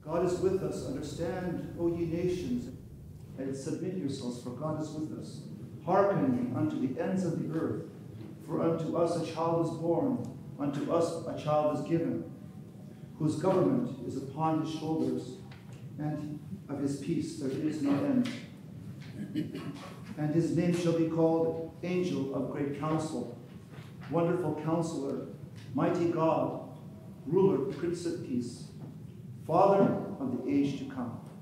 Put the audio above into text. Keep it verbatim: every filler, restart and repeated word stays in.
God is with us. Understand, O ye nations, and submit yourselves, for God is with us. Hearken unto the ends of the earth, for unto us a child is born, unto us a child is given, whose government is upon his shoulders, and of his peace there is no end. And his name shall be called Angel of Great Counsel, Wonderful Counselor, Mighty God, Ruler, Prince of Peace, Father of the age to come.